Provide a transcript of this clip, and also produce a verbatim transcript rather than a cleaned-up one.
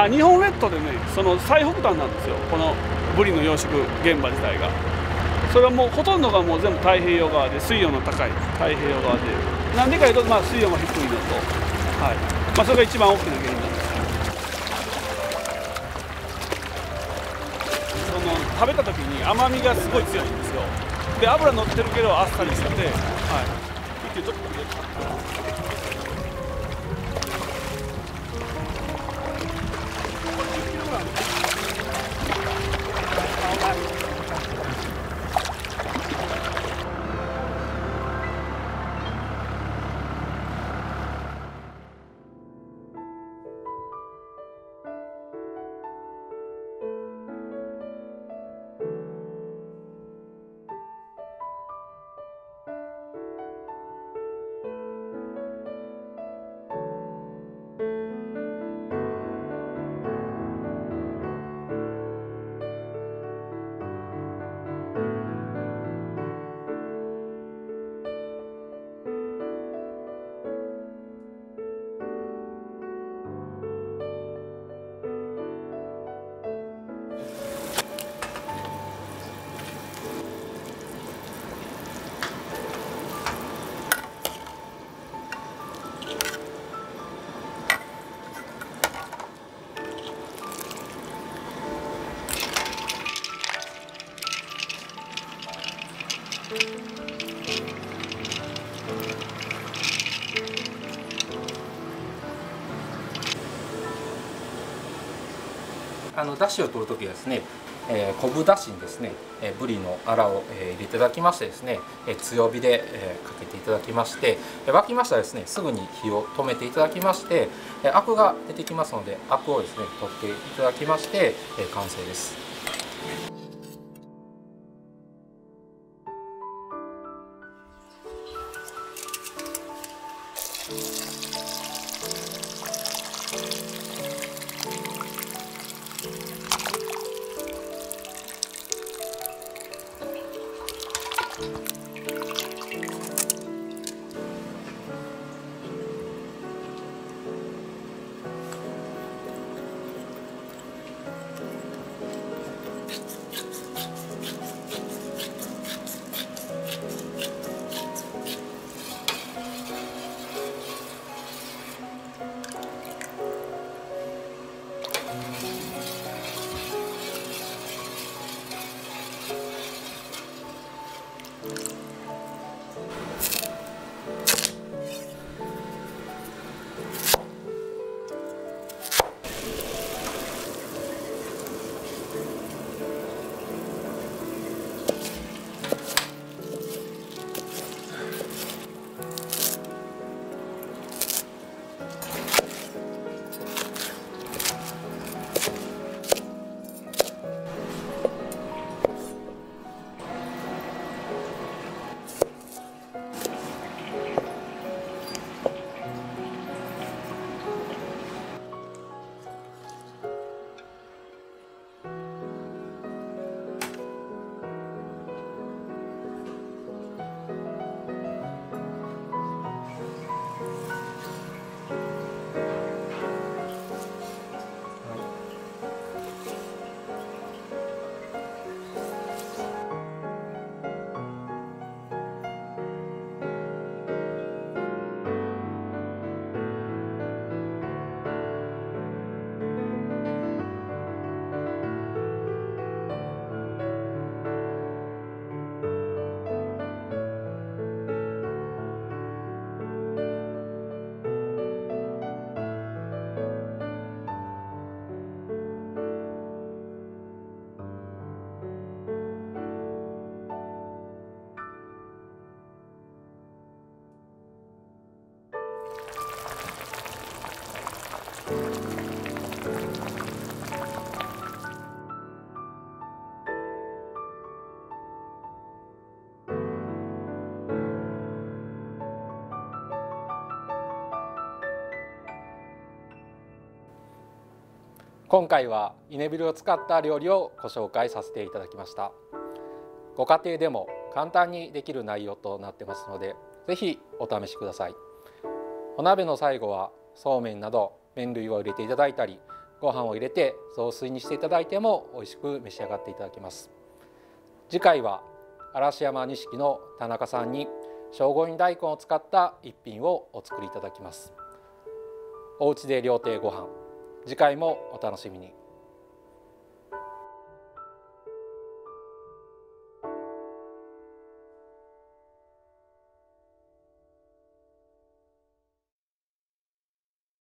あ、日本列島でね、その最北端なんですよ、このブリの養殖現場自体が。それはもうほとんどがもう全部太平洋側で、水温の高い太平洋側で、なんでかいうと、まあ、水温が低いのと、はい、まあ、それが一番大きな原因なんです。その食べた時に甘みがすごい強いんですよ。で、脂乗ってるけどあっさりしてて、はい、ちょっとあのだしを取るときはですね、えー、昆布だしにですね、えー、ぶりのアラを、えー、入れていただきましてですね、えー、強火で、えー、かけていただきまして、えー、沸きましたらですね、すぐに火を止めていただきまして、えー、アクが出てきますので、アクをですね取っていただきまして、えー、完成です。今回はイネビルを使った料理をご紹介させていただきました。ご家庭でも簡単にできる内容となってますので、ぜひお試しください。お鍋の最後はそうめんなど麺類を入れていただいたり、 ご飯を入れて雑炊にしていただいても美味しく召し上がっていただけます。次回は嵐山錦の田中さんに聖護院大根を使った一品をお作りいただきます。おうちで料亭ご飯、次回もお楽しみに。